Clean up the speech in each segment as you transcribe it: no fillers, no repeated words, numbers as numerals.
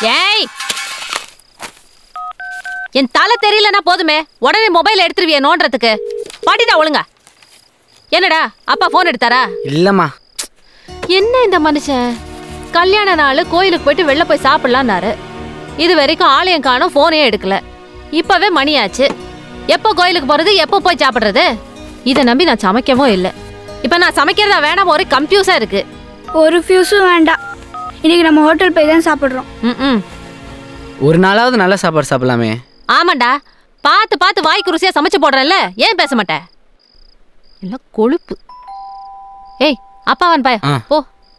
ஏய், என் தலை தெரியலன்னா போதுமே, உடனே மொபைல் எடுத்துருவிய நோன்றதுக்கு. பாட்டிடா ஒழுங்கா. என்னடா அப்பா போன் எடுத்தாரா? இல்லம்மா. என்ன இந்த மனுஷன், கல்யாண நாள் கோயிலுக்கு போயிட்டு வெளில போய் சாப்பிடலான்னாரு. இது வரைக்கும் ஆலயம் காணும், போனே எடுக்கல. இப்பவே மணியாச்சு. எப்போ கோயிலுக்கு போறது, எப்போ போய் சாப்பிடுறது? இதை நம்பி நான் சமைக்கவும் இல்லை. இப்ப நான் சமைக்கிறதா வேணாம், ஒரு கன்ஃபியூஸா இருக்கு. ஒரு ஃபியூஸும் வேண்டாம், இன்னைக்கு நம்ம ஹோட்டல் போய் தான் சாப்பிடுறோம். ஒரு நாளாவது நல்ல சாப்பாடு சாப்பிடலாமே. ஆமாண்டா, பார்த்து பார்த்து வாய்க்கு ருசியா சமைச்சு போடுறேன்ல, ஏன் பேச மாட்டேன்? எல்லாம் கொழுப்பு. ஏய் அப்பாவன் பாய போ.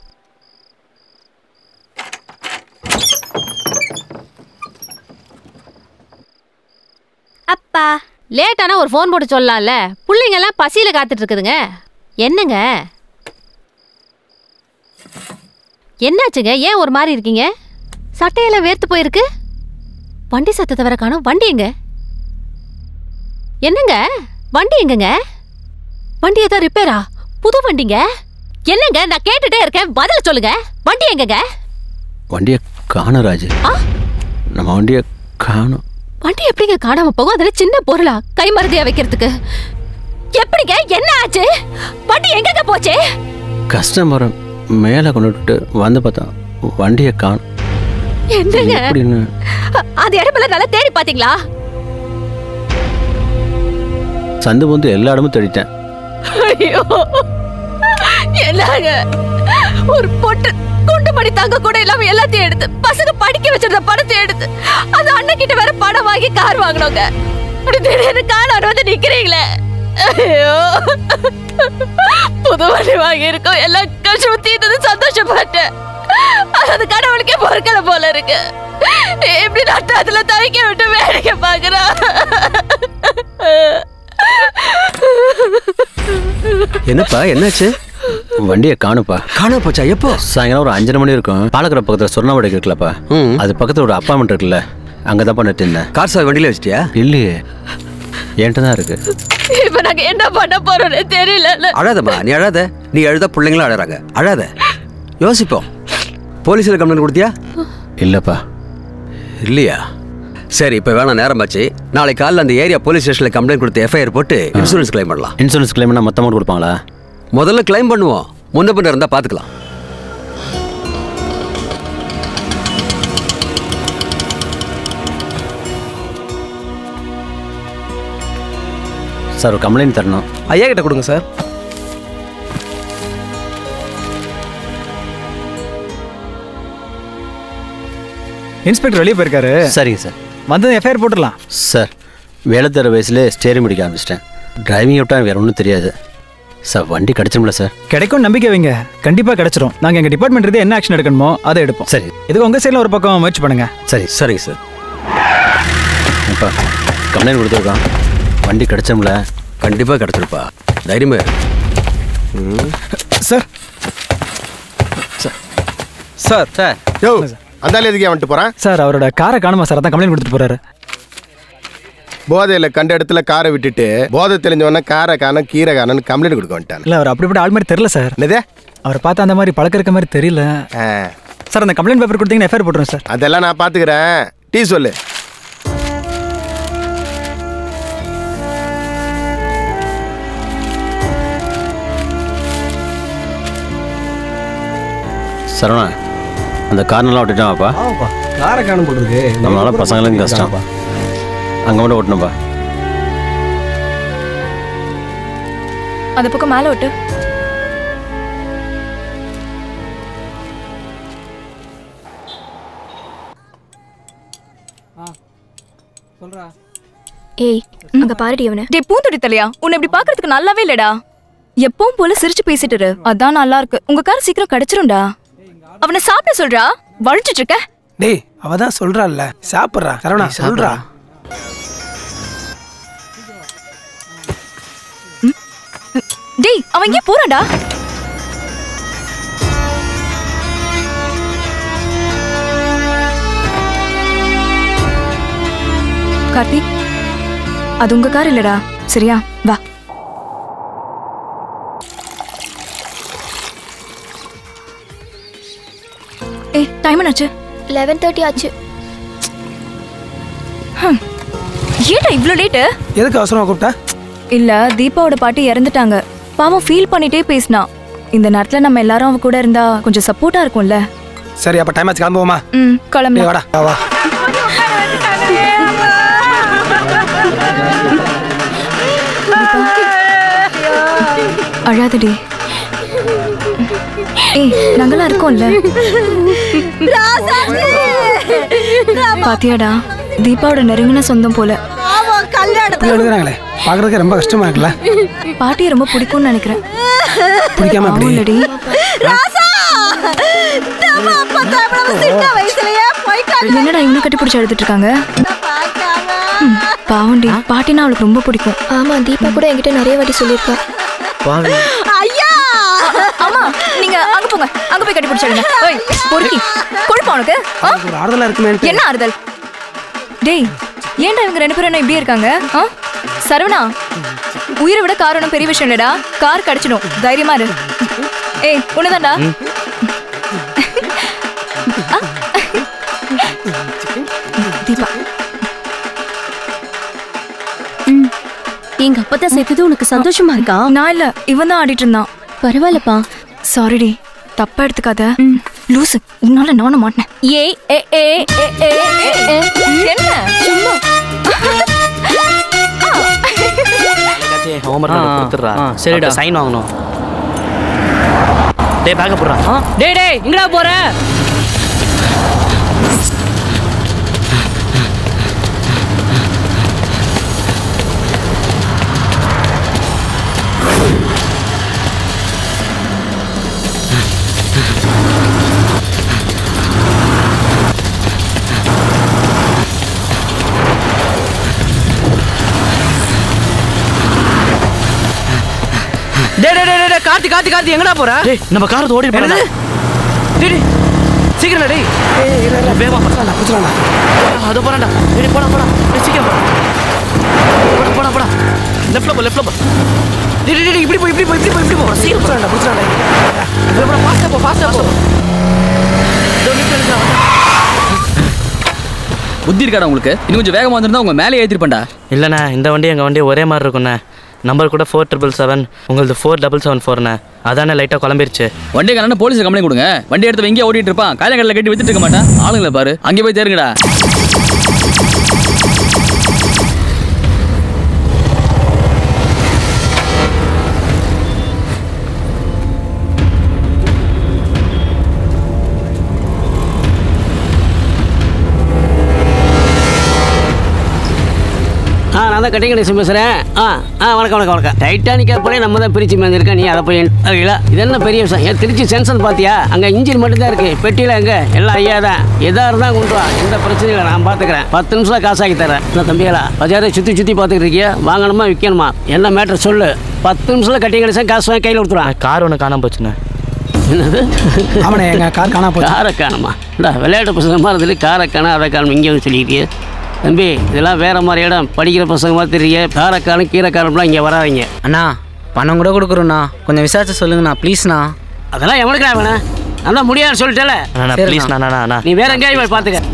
அப்பா லேட்டானா ஒரு ஃபோன் போட்டு சொல்லலாம்ல, பிள்ளைங்க எல்லாம் பசியில காத்துட்டு இருக்குதுங்க. என்னங்க என்னாச்சுங்க, ஏன் ஒரு மாதிரி இருக்கீங்க? சட்டையெல்லாம் வேர்த்து போயிருக்கு. வண்டி சத்தத்தை வர காணும். வண்டி எங்க? என்னங்க வண்டி எங்கங்க? வண்டி ஏதோ ரிப்பேரா? புது வண்டிங்க. என்னங்க நான் கேட்டுட்டே இருக்கேன், பதில் சொல்லுங்க. வண்டி எங்கங்க? வண்டியை காணோம் ராஜு. நம்ம வண்டியை காணோம். வண்டி எப்படிங்க காணாம போகும்? அதுல சின்ன பொருளா கை மருதியா வைக்கிறதுக்கு? எப்படிங்க, என்ன ஆச்சு? வண்டி எங்கங்க போச்சு? கஸ்டமரை மேலே கொண்டுட்டு வந்து பார்த்தா வண்டியை காணோம். என்னங்க அது இடத்துல நல்லா தேடி பாத்தீங்களா? சந்து வந்து எல்லா இடமும் தேடிட்டேன். ஐயோ என்னங்க, ஒரு பொட்டு குண்டு மணி தங்க கூட இல்லாம எல்லாத்தையும் எடுத்து, பசங்க படிக்க வச்சிருந்த பணத்தை எடுத்து, அந்த அண்ணன் கிட்ட வேற பணம் வாங்கி கார் வாங்கினோங்க. அப்படி திடீர்னு கார் வந்து நிக்கிறீங்களே. ஐயோ, புது வண்டி வாங்கி இருக்கோம், எல்லாம் கஷ்டம் தீர்ந்தது, சந்தோஷப்பட்டேன். அது கடவுளுக்கே பொறுக்கல போல இருக்கு. எப்படி நட்டாத்துல தவிக்க விட்டு வேடிக்கை பாக்குறா. என்னப்பா என்னாச்சு? வண்டியை காணுப்பா. காண போச்சா? எப்போ? சாயங்காலம் ஒரு 5:30 மணி இருக்கும். பாலக்கரை பக்கத்தில் சொர்ணவாடை இருக்குல்லப்பா, அது பக்கத்தில் ஒரு அப்பார்ட்மெண்ட் இருக்குல்ல, அங்கே தான் பண்ணிட்டு இருந்தேன். கார் சாவி வண்டியில் வச்சிட்டியா? இல்லையே, என்கிட்ட தான் இருக்கு. இப்ப நாங்க என்ன பண்ண போறோம்னு தெரியல. அழாதம்மா, நீ அழாத. நீ அழுதா பிள்ளைங்களும் அழறாங்க. அழாத, யோசிப்போம். போலீஸில் கம்ப்ளைண்ட் கொடுத்தியா? இல்லப்பா. இல்லையா? சரி, இப்போ வேணாம், நேரமாச்சு. நாளைக்கு காலையில் அந்த ஏரியா போலீஸ் ஸ்டேஷனில் கம்ப்ளைண்ட் கொடுத்து எஃப்ஐஆர் போட்டு இன்சூரன்ஸ் கிளைம் பண்ணலாம். இன்சூரன்ஸ் கிளைம்னா மொத்த அமௌண்ட் கொடுப்பாங்களா? முதல்ல கிளைம் பண்ணுவோம், முன்ன பின்ன இருந்தால் பார்த்துக்கலாம். சார் ஒரு கம்ப்ளைண்ட் தரணும். ஐயா கிட்ட கொடுங்க சார். இன்ஸ்பெக்டர் வெளியே போயிருக்காரு. சரிங்க சார். வந்து எஃப்ஐஆர் போட்டுடலாம் சார். வேலை தர வயசுல ஸ்டேரிங் பிடிக்க ஆரம்பிச்சிட்டேன். டிரைவிங் விட்டா வேற ஒன்றும் தெரியாது சார். வண்டி கிடைச்சிரும்ல சார்? கிடைக்கும், நம்பிக்கை வைங்க, கண்டிப்பாக கிடைச்சிரும். நாங்கள் எங்கள் டிபார்ட்மெண்ட் இருந்து என்ன ஆக்ஷன் எடுக்கணுமோ அதை எடுப்போம். சரி, இதுக்கு உங்கள் சைடில் ஒரு பக்கம் முயற்சி பண்ணுங்க. சரி. சரிங்க சார். அப்பா கம்ப்ளைண்ட் கொடுத்துருக்கோம், வண்டி கிடைச்சோம்ல? கண்டிப்பாக கிடைச்சிருப்பா, தைரியமே. சார் சார் சார் யோ அந்த ஆள் எதுக்கே வந்துட்டு போகிறேன் சார்? அவரோட காரை காணுமா சார், அதான் கம்ப்ளைண்ட் கொடுத்துட்டு போகிறாரு. போதையில் கண்ட இடத்துல காரை விட்டுட்டு போதை தெரிஞ்சவொடனே காரை காணும் கீரை காணும்னு கம்ப்ளைண்ட் கொடுக்க வந்துட்டான். இல்லை, அவர் அப்படி ஆள் மாதிரி தெரியல சார். என்னதே? அவரை பார்த்தா அந்த மாதிரி பழக்க இருக்க மாதிரி தெரியல சார். அந்த கம்ப்ளைண்ட் பேப்பர் கொடுத்தீங்கன்னா எஃப்ஐஆர் போட்டுருவேன் சார். அதெல்லாம் நான் பார்த்துக்கிறேன். டீ சொல்லு. சரவணா, அந்த கார்னெல்லாம் விட்டுட்டான்ப்பா. காரை காணும் போட்டுருக்கு. நம்மளால பசங்களும் கஷ்டம், அங்கே மட்டும் ஓட்டணும்ப்பா. அந்த பக்கம் மேலே ஓட்டு. ஏய், அங்க பாருடி அவனை. டேய் பூந்துடி தலையா, உன்னை இப்படி பாக்குறதுக்கு நல்லாவே இல்லடா. எப்பவும் போல சிரிச்சு பேசிட்டு இரு, அதான் நல்லா இருக்கு. உங்க கார் சீக்கிரம் கிடைச்சிரும்டா. அவனை சாப்பிட சொல்றா, வழிச்சிட்டு இருக்க. டேய், அவதான் சொல்றாள்ல, சாப்பிடுறா. சரவணா சொல்றா. டேய், அவன் இங்கே போறான்டா. கார்த்திக், அது உங்க கார் இல்லடா, சரியா? வா. ஏய், டைம் என்னாச்சு? 11:30 ஆச்சு. ஏடா இவ்ளோ லேட்? எதுக்கு அவசரமா கூப்பிட்டா? இல்ல தீபாவோட பாட்டி இறந்துட்டாங்க. பாவம் ஃபீல் பண்ணிட்டே பேசினா. இந்த நேரத்துல நம்ம எல்லாரும் அவ கூட இருந்தா கொஞ்சம் சப்போர்ட்டா இருக்கும்ல. சரி அப்ப டைம் ஆச்சு கிளம்புவோமா? கிளம்பு. வாடா வா. அழாதடி. ஏய் நாங்கெல்லாம் இருக்கோம்ல. பாத்தியாடா தீபாவோட நெருங்கின சொந்தம் போல. எழுதுறாங்களே பாக்குறதுக்கு ரொம்ப கஷ்டமா இருக்குல்ல. பாட்டியை ரொம்ப பிடிக்கும்னு நினைக்கிறேன். பிடிக்காம இல்லடி. என்னடா இவனு கட்டி பிடிச்சி எழுதிட்டு இருக்காங்க? பாவண்டி பாட்டினா அவளுக்கு ரொம்ப பிடிக்கும். ஆமா தீபா கூட என்கிட்ட நிறைய வாட்டி சொல்லியிருக்கா. ஆமா நீங்க அங்க போங்க, அங்க போய் கட்டி பிடிச்சிடுங்க. ஓய் பொறுக்கி கொழுப்பா உனக்கு. ஒரு ஆறுதலா இருக்குமே. என்ன ஆறுதல்? டேய் ஏன்டா இவங்க ரெண்டு பேரும் என்ன இப்படியே இருக்காங்க? சரவணா உயிரை விட காரணம் பெரிய விஷயம் இல்லடா. கார் கிடைச்சிடும், தைரியமா இரு. ஏய் உன்னதான்டா. தீபா எங்க அப்பா தான் சேர்த்தது உனக்கு சந்தோஷமா இருக்கா? நான் இல்ல, இவன் தான் ஆடிட்டு இருந்தான். பரவாயில்லப்பா. சாரிடி, தப்பா எடுத்துக்காத. லூசு, உன்னால நானும் மாட்டேன். ஏய் ஏ ஏ ஏ என்ன சும்மா ஹோம்வொர்க் கொடுத்துறா. சரிடா சைன் வாங்கணும். டேய் பேக்க போடுறா. டேய் டேய் எங்கடா போற? கார்த்தி கார்த்தி கார்த்தி எங்கடா போற? டேய் நம்ம கார் ஓடிட்டு போறடா. டேய் சீக்கிரம் டேய். வேகமா பறடா புச்சறடா. அத போறடா. டேய் போடா போடா. டேய் சீக்கிரம் போடா. போடா போடா. லெஃப்ட்ல போ. டேய் இப்படி போ. சீக்கிரம் போடா புச்சறடா. டேய் போடா ஃபாஸ்டா போ. புத்தி இருக்காடா உங்களுக்கு? இன்னும் கொஞ்சம் வேகமா வந்திருந்தா உங்க மேலே ஏத்திருப்பேன்டா. இல்லண்ணா இந்த வண்டி எங்க வண்டி ஒரே மாதிரி இருக்குண்ணே. நம்பர் கூட 4777, உங்களது 4774ண்ணே. அதானே லைட்டாக குழம்பிருச்சு. வண்டியை காரணம் போலீஸ் கம்ப்ளைண்ட் கொடுங்க. வண்டி எடுத்து எங்கேயே ஓடிட்டு இருப்பான். காயங்கடல கட்டி வித்துட்டு இருக்க மாட்டான். ஆளுங்களை பாரு, அங்கே போய் தேருங்கடா. நான் தான் கட்டிங் கணேசன் பேசுகிறேன். வணக்கம். டைட்டானிக்கா போலே நம்ம தான் பிரிச்சு மேஞ்சிருக்கேன். நீ அதை போய் இல்லை இது என்ன பெரிய விஷயம்? ஏன் திருச்சி சென்சன் பார்த்தியா? அங்கே இன்ஜின் மட்டும்தான் இருக்குது, பெட்டியில் எங்கே எல்லாம் ஐயா தான். எதாக இருந்தால் கொண்டு வா, எந்த பிரச்சனையும் இல்லை, நான் பார்த்துக்கிறேன். 10 நிமிஷம் காசாக்கி தரேன். என்ன தம்பிகளா பஜாரை சுற்றி பார்த்துக்கிட்டு இருக்கியா? வாங்கணுமா விற்கணுமா? என்ன மேட்ரு சொல்லு. 10 நிமிஷத்தில் கட்டிங் கணேசன் காசு வாங்கி கையில் கொடுத்துருவான். கார் ஒன்று காணாம போச்சுண்ணே. என்னது? ஆமாண்ணே எங்கள் கார் காணாம போச்சு. காரை காணுமா? விளையாட்டு பசங்க மாதிரி இதில் காரை காணும் அதை காணும் இங்கே வந்து சொல்லிக்கிட்டே. தம்பி இதெல்லாம் வேற மாதிரி இடம். படிக்கிற பசங்க மாதிரி தெரிய காரக்காலம் கீரைக்காலம்லாம் இங்கே வராதிங்க. அண்ணா பணம் கூட கொடுக்குறோண்ணா, கொஞ்சம் விசாரிச்சு சொல்லுங்கண்ணா ப்ளீஸ்ண்ணா. அதெல்லாம் எவனுக்கு வேணா? நான் தான் முடியாது சொல்லிட்டேல. ப்ளீஸ்ண்ணா நீ வேற எங்கேயும் போய் பார்த்துக்க.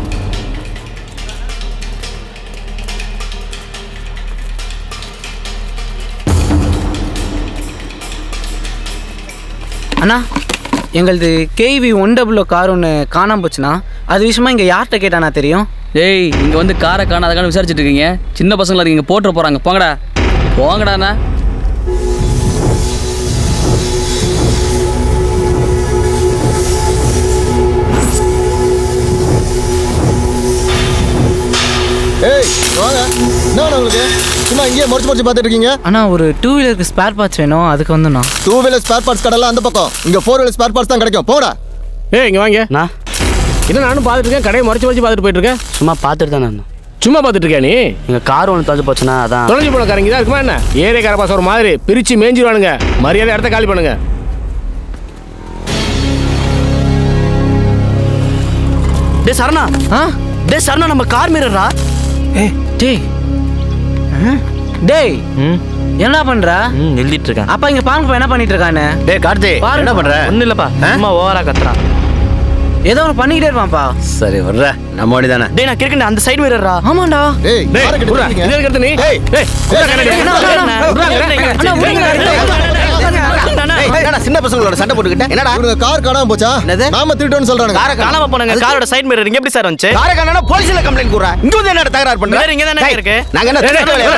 அண்ணா எங்களது கேவி 100 கார் ஒன்று காணாமல் போச்சுண்ணா. அது விஷயமா இங்கே யார்கிட்ட கேட்டாண்ணா தெரியும்? டேய் இங்கே வந்து காரை காணாதக்கான விசாரிச்சுட்டு இருக்கீங்க. சின்ன பசங்களா இருக்கீங்க, போட்டு போகிறாங்க. போங்கடாண்ணா. ஏய் வாங்க. என்ன உங்களுக்கு சும்மா இங்கேயே முடிச்சு பார்த்துட்டு இருக்கீங்க? அண்ணா ஒரு 2 வீலருக்கு ஸ்பேர் பார்ட்ஸ் வேணும், அதுக்கு வந்துண்ணா. 2 வீலர் ஸ்பேர் பார்ட்ஸ் கடைலாம் அந்த பக்கம். இங்கே 4 வீலர் ஸ்பேர் பார்ட்ஸ் தான் கிடைக்கும். போடா. ஏய் இங்கே வாங்க. நான் என்ன நானும் பார்த்துட்டு இருக்கேன். கடையை மறைச்சு பார்த்துட்டு போயிட்டு இருக்கேன். சும்மா பார்த்துட்டு தான் நான். சும்மா பார்த்துட்டு இருக்கேன். நீ எங்கள் கார் ஒன்று தொலைஞ்சு போச்சுண்ணா. அதான் தொலைஞ்சு போன காரங்க தான் இருக்குமா என்ன? ஏரியா பாசம் ஒரு மாதிரி பிரித்து மேய்ஞ்சிருவானுங்க. மரியாதை இடத்த காலி பண்ணுங்க. டேய் சரணா. டேய் சரணா நம்ம கார் மீறறா. டேய் என்ன பண்ற? எழுதிட்டு இருக்கேன். அப்பா இங்க பாருங்க என்ன பண்ணிட்டு இருக்கானே. டேய் கார்த்தி என்ன பண்ற? ஒண்ணும் இல்லப்பா, சும்மா ஓவரா கத்துறான். ஏதோ ஒன்று பண்ணிக்கிட்டே இருப்பான்ப்பா. சரி வர்ற நம்ம வண்டி தானே. டேய் நான் கிறுக்கேன் அந்த சைடு மிரர்ரா. ஆமாண்டா. டேய் இதே இருக்கிறது நீ. என்னடா சின்ன பசங்களோட சண்டை போட்டுக்கிட்ட? என்னடா இவங்க கார் காணாம போச்சா? நாம திருட்டோன்னு சொல்றாங்க. காரை காணாம போனாங்க. காரோட சைடு மிரர் இங்க எப்படி சார் வந்துச்சு? காரை காணாம போலீஸ்ல கம்ப்ளைண்ட் குடுறா. இங்க வந்து என்னடா தகராறு பண்ற? இங்க தானே இருக்கு. நாங்க என்ன திருட்டு வேலையா?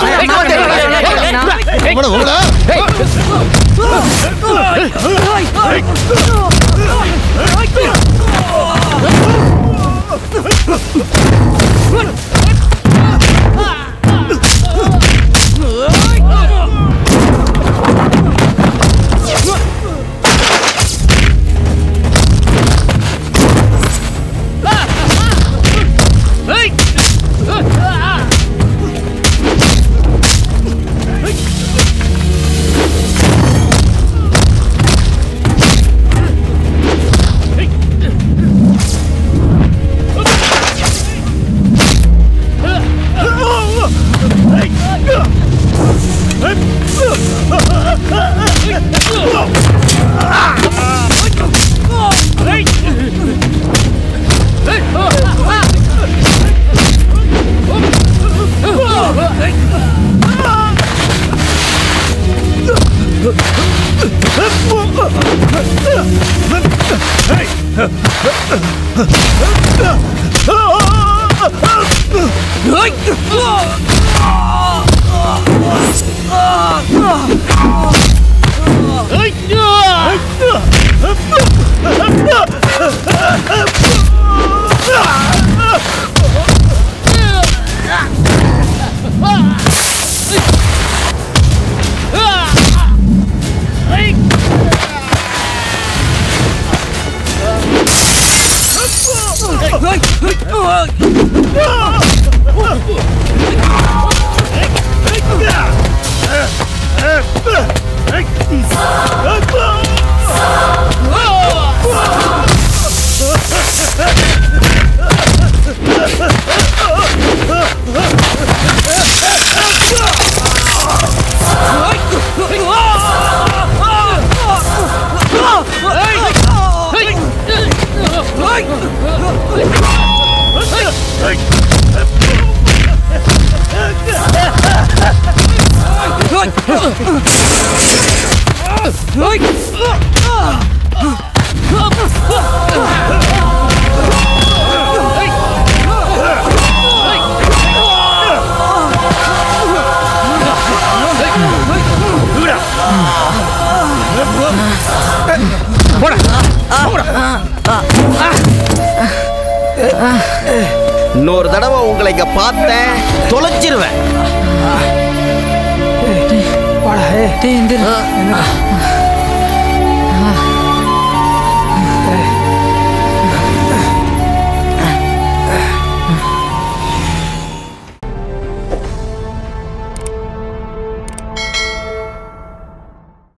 இன்னொரு தடவை உங்களை இங்க பார்த்தேன் தொலைச்சிருவேன்.